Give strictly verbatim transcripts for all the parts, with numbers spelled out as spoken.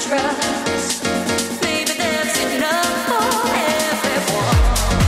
trust. Maybe there's enough for everyone.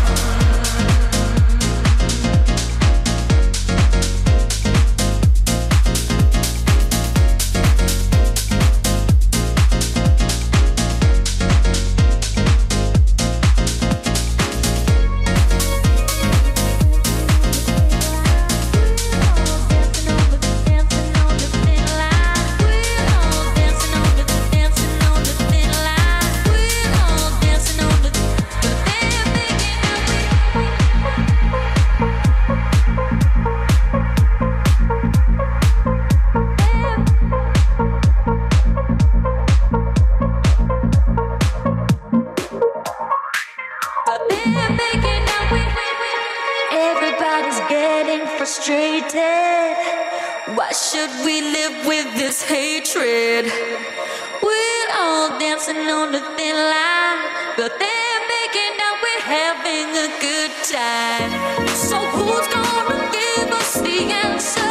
Everybody's getting frustrated. Why should we live with this hatred? We're all dancing on the thin line, but they're making out we're having a good time. So who's gonna give us the answer?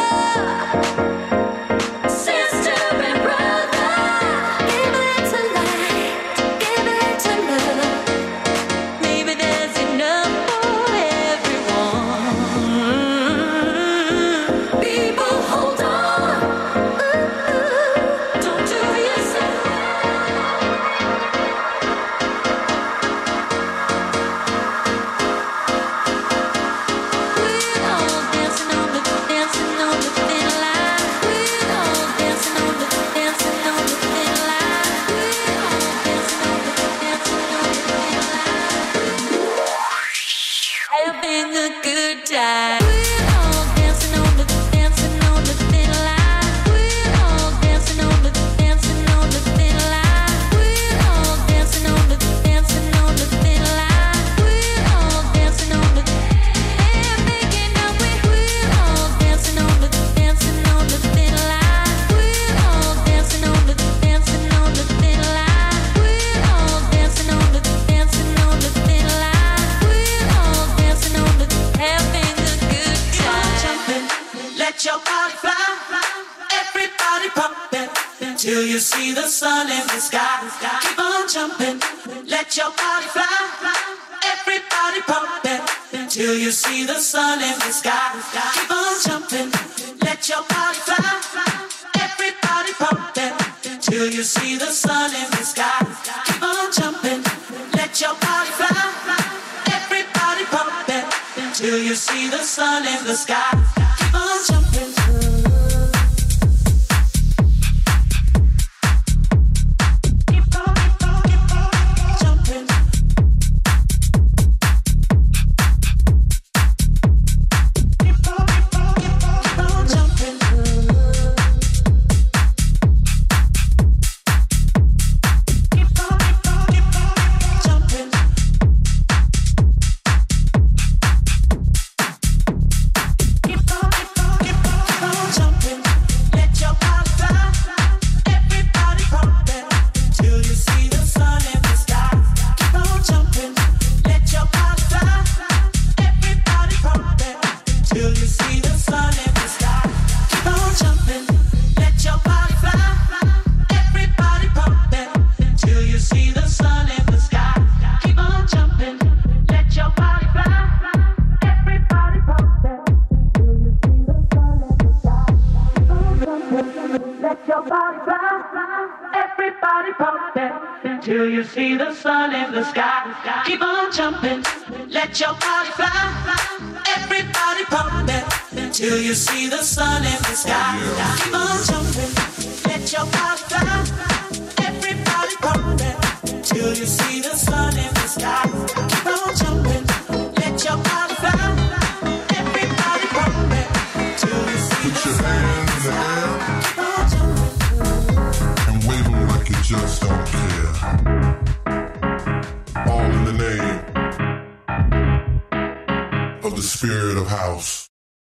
Sister and brother, give it to light, give it to love. Maybe there's enough for everyone. People, hold on. Ooh, don't do yourself. We're all dancing on the, dancing on the thin line. We're all dancing on the, dancing on the thin line. We're all dancing on the, dancing on the thin line. Having a good time. We're all dancing on the, dancing on the thin line. We're all dancing on the, dancing on the thin line. We're all dancing on the, dancing on the thin line. We're all dancing on the, they're making out we- we're all dancing on the, dancing on the thin line. We're all dancing on the, dancing on the thin line. We're all dancing on the, dancing on the thin line. We're all dancing on the, having a good time. Jumping, let your body fly. Everybody pumping till you see the sun in the sky. Keep on jumping, let your body fly. Everybody pumping till you see the sun in the sky. Keep on jumping, let your body fly. Everybody pumping till you see the sun in the sky. Keep on jumping, let your body fly. Everybody pumping till you see the sun in the sky. Keep on jumping. Keep on, keep on, keep on jumping. Keep on, keep on, keep on, keep on jumping. Keep on, keep on, keep on, keep on jumping. Keep on, keep on, keep on, keep on jumping. Let your body fly. Everybody pumping till you see the sun in the sky. Keep on jumping. Let your body fly. Everybody pumping till you see the sun in the sky. Keep on jumping. Let your body fly. Everybody pumping till you see the sun in the sky. Keep on jumping. Let your body fly. Everybody pumping till you see the sun in the sky. Keep on jumping. Let your body fly. Everybody pumping till you see the sun in the sky. Keep on jumping. Let your body fly. Everybody pumping till you see the sun in the sky. Keep on jumping. Let your body fly. Everybody pumping till you see the sun in the sky. Keep on jumping. Let your body fly. Everybody pumping till you see Put the your sun in hands the in the sky. air Keep on jumping. and wave them like you just don't care. All in the name of the spirit of house.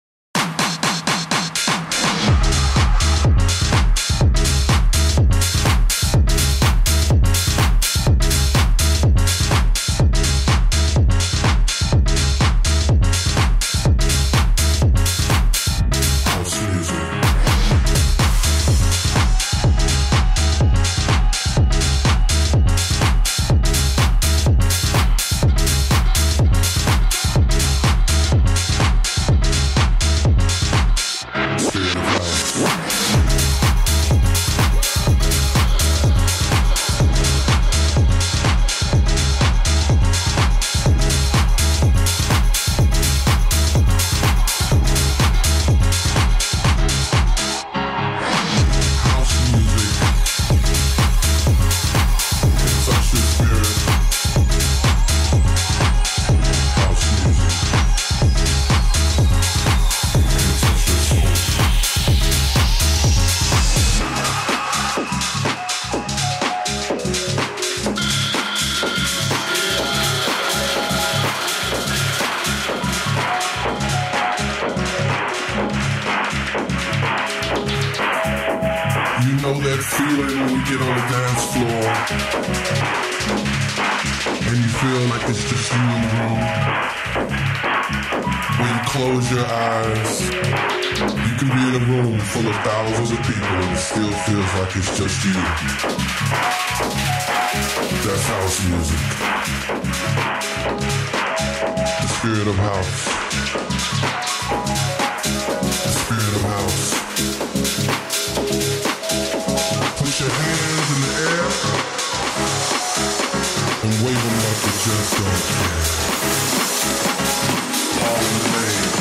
House music. that feeling when we get on the dance floor and you feel like it's just you in the room? When you close your eyes, you can be in a room full of thousands of people and it still feels like it's just you. That's house music. The spirit of house. The spirit of house. Put your hands in the air and wave them like you just don't care. All in the name.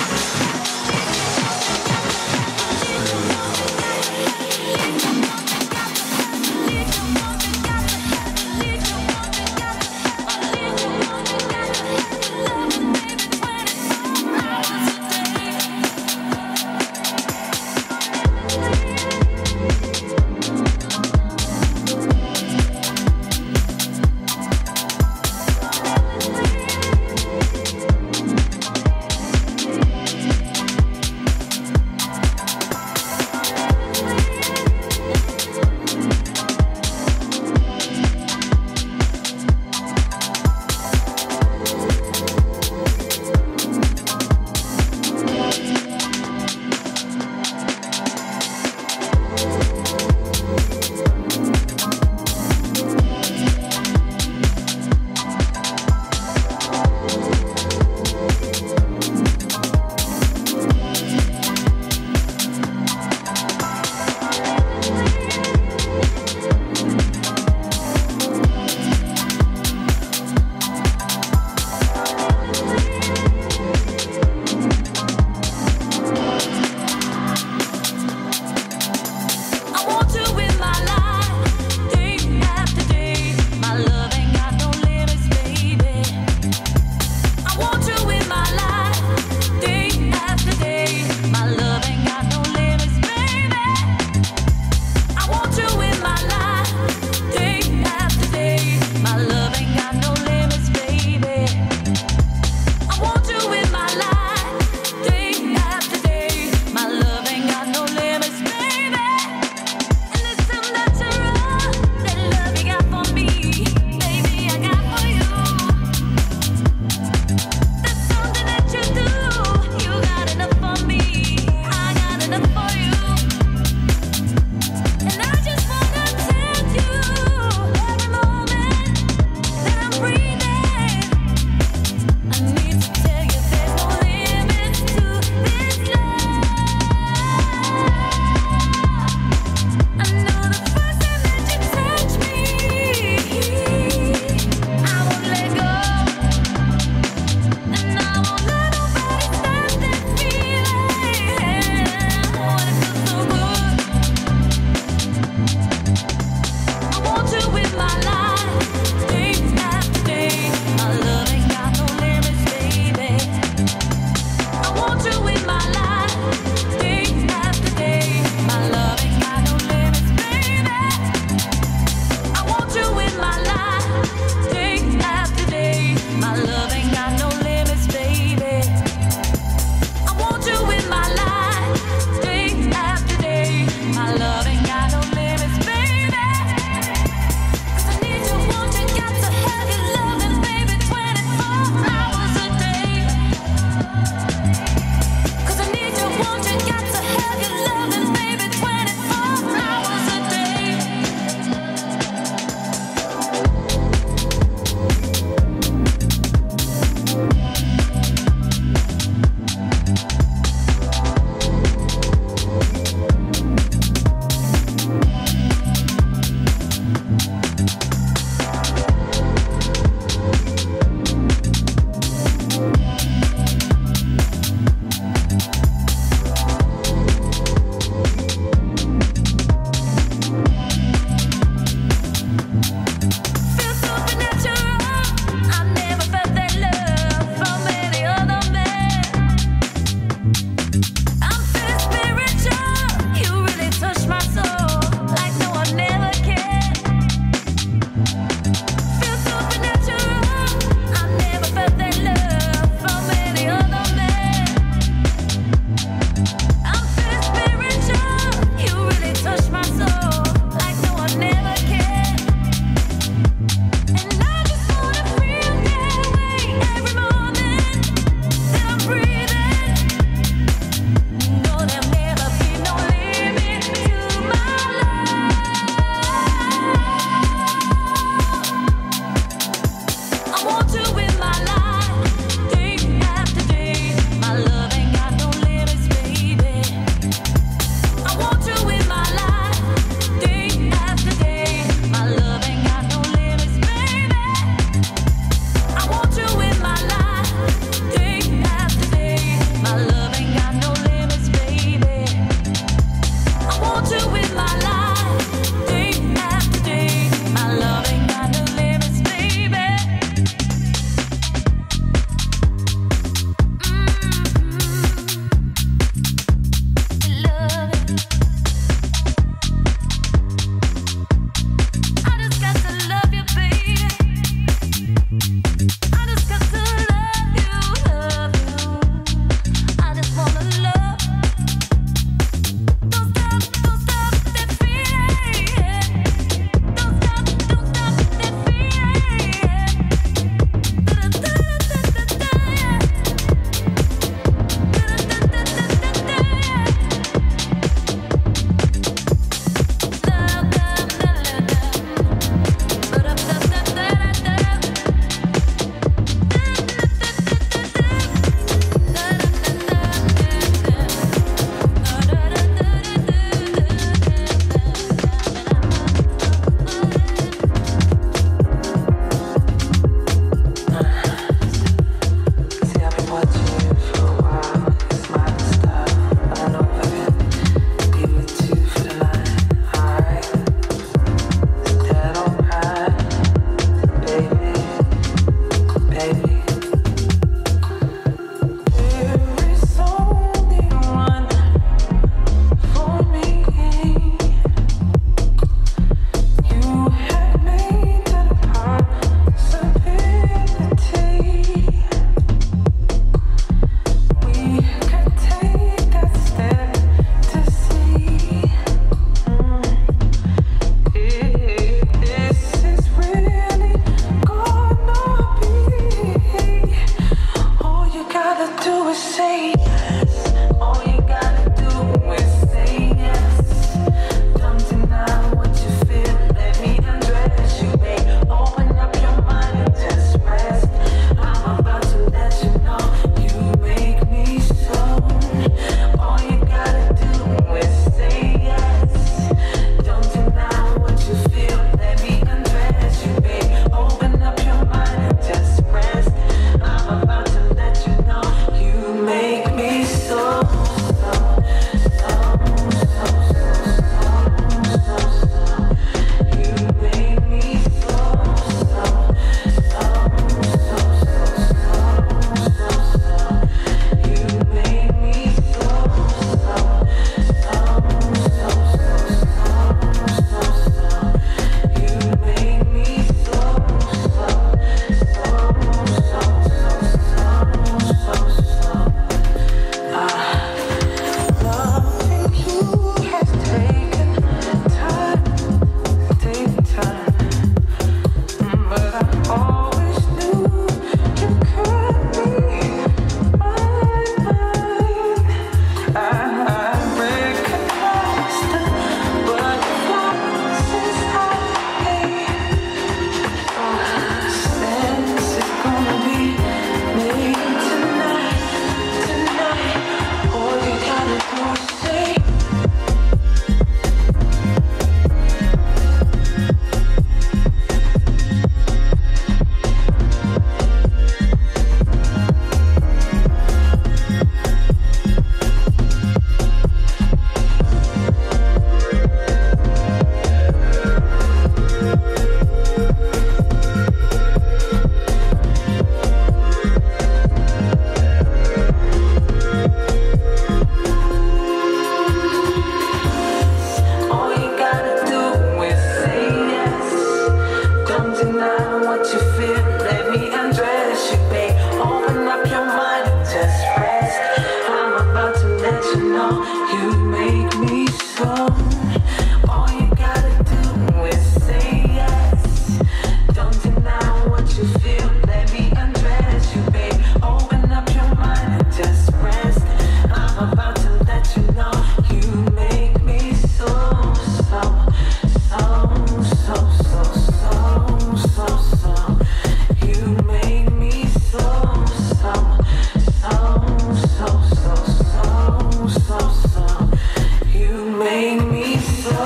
what you feel, let me undress you, babe. Open up your mind and just rest. I'm about to let you know you make me so. All you gotta do is say yes. Don't deny what you feel, let me undress you, babe. Open up your mind and just rest. I'm about to let you know you make me so, so, so, so, so, so, so, so. You make me so, so, so, so, so, so, so, so. You make me so.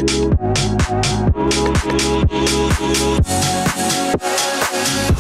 We'll be right back.